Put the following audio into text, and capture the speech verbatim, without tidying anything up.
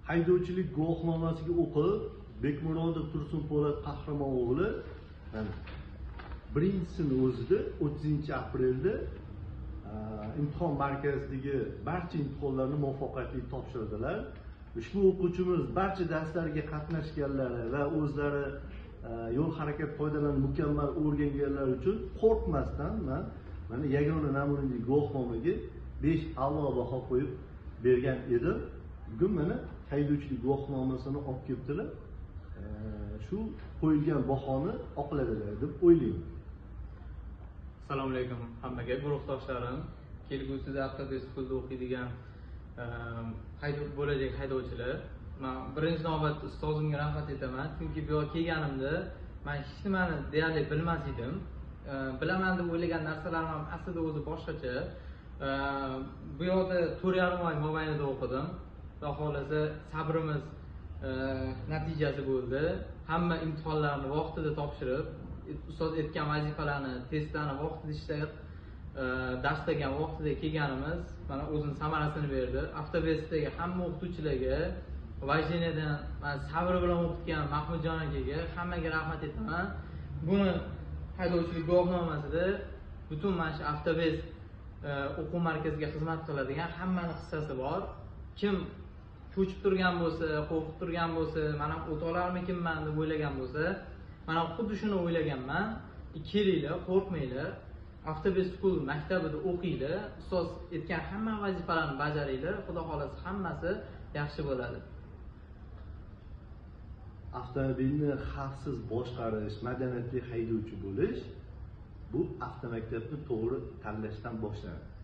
haydovchilik guvohnomasiga o'qib, Bekmurodov Tursun Po'lat Qahramon o'g'li birinchisini o'zida o'ttizinchi aprelda imtihon markazidagi barcha imtihonlarni muvaffaqiyatli topshirdilar. Ushbu o'quvchimiz barcha darslarga qatnashganlari va o'zlari yo'l harakat qoidalarini mukammal o'rganganlar uchun qo'rqmasdan men mana yagona namunali guvohnomaga besh a'lo baho qo'yib bergan edim. Bugun mana haydovchilik guvohnomasini olib kelibdilar. Shu qo'yilgan bahoni oqladilar deb o'ylayman. Assalomu alaykum hammaga, guruhdoshlarim, kelgusida avtotest o'qiydigan haydov bo'lajak haydovchilar. Men birinchi navbatda ustozimga rahmat aytaman, chunki bu yerga kelganimda men hech nimani deyarli bilmas edim. Bilaman deb o'ylagan narsalarim ham aslida o'zi boshqacha. Bu yerda to'rt yarim oy mobaynida o'qidim. Xudo xolasa sabrimiz natijasi bo'ldi. Hamma imtihonlarni vaqtida topshirib, ustoz aytgan vazifalarni, testlarni vaqtida ishlab, dars bergan vaqtida kelganimiz mana o'zini samarasini berdi. Avtobesdagi hamma o'qituvchilarga, Vajinadan men sabr bilan o'qitgan Mahmudjon akaga hammaga rahmat aytaman. Buni haydovchilik guvohnomasida butun mana shu avtobes o'quv markaziga xizmat qiladigan hammaning hissasi bor. Kim cho'chib turgan bo'lsa, qo'rqib turgan bo'lsa, mana o'ta olarmikinman deb o'ylagan bo'lsa, mana xuddi shuni o'ylaganman. Kelinglar, qo'rqmanglar. Avtobes school maktabida o'qinglar, ustoz aytgan hamma vazifalarni bajaringlar. Xudo xolasa hammasi yaxshi bo'ladi. Avtomobilni xavfsiz boshqarish, madaniyatli haydovchi bo'lish bu avtomaktabni to'g'ri tanlashdan boshlanadi.